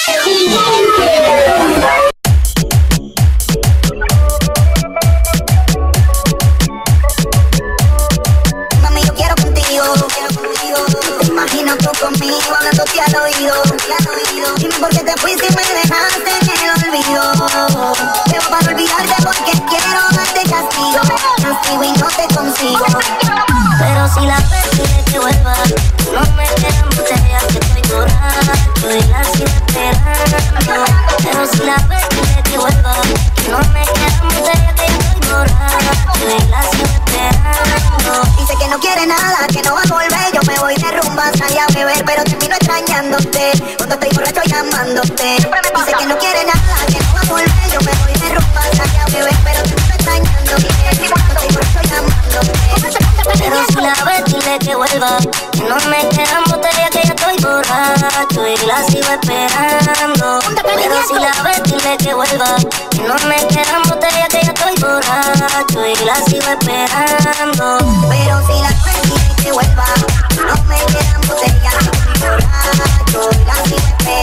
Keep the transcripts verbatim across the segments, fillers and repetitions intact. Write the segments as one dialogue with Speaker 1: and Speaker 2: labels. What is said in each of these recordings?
Speaker 1: Mami, yo quiero contigo, quiero contigo. Te imagino tú conmigo hablándote al oído, al oído. Dime por qué te fuiste y me dejaste en el olvido. Pero para olvidarte porque quiero darte castigo, castigo y no te consigo. Pero si la ves dile que vuelva, no me quedan botellas que estoy borracho y la sigo esperando. Pero si la ves dile que vuelva, no me quedan botellas que estoy borracho y la sigo esperando. Dice que no quiere nada, que no va a volver. Yo me voy de rumba, salí a beber, pero termino extrañándote cuando estoy borracho llamándote. Dice que no quiere nada, que no va a volver. Yo me voy de rumba, salí a beber, pero termino extrañándote cuando estoy borracho llamándote. Pero si la ves dile que vuelva, que no me quedan botellas que ya estoy borracho y la sigo esperando. Pero si la ves dile que vuelva, que no me quedan botellas que ya estoy borracho y la sigo esperando. Pero si la ves dile que vuelva, no me quedan botellas que estoy borracho y la sigo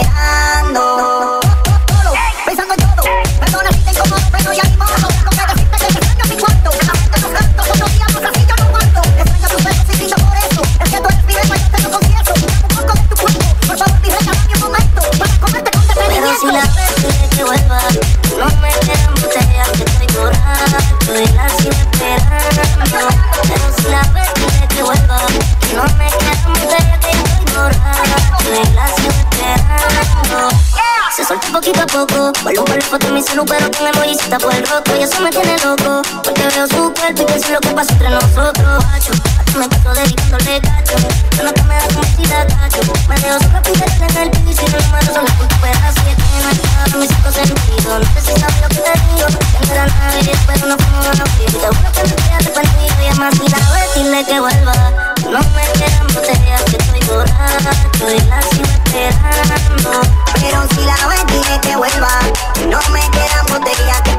Speaker 1: esperando. Pensando en todo, perdona si te incomodo, pero ya ni modo. Tengo que decirte que extraño mi cuarto. Aunque tus cantos otros días más así yo no aguanto. Extraño tus besos y brindo por eso. Es que tú eres mi beba, yo te lo confieso. Dame un poco de tu cuerpo, por favor mi reina, dame un momento para comerte con detenimiento. Pero si la ves dile que vuelva, no me quedan botellas que estoy borracho y la sigo esperando. Pero si la ves dile que vuelva, no me quedan botellas que estoy borracho y la sigo esperando. Se suelta poquito a poco, vuelvo por la foto en mi celu, pero con emojicita por el roto. Y eso me tiene loco, porque veo su cuerpo y pienso lo que pasa entre nosotros. Macho, macho me paso dedicándole cacho, yo no te me da como si la cacho. Me dejo sola pintarle en el piso y no me mando solo punto fuera. Así es que no hay nada, mis cinco sentidos. No sé si sabes lo que te digo, que no era nadie, pero no fuimos a los pies. Y te juro que me quedé arrepentido y además si la ves dile que vuelva. No me quedan botellas que estoy borracho y la sigo esperando. Pero si la ves dile que vuelva, no me quedan botellas que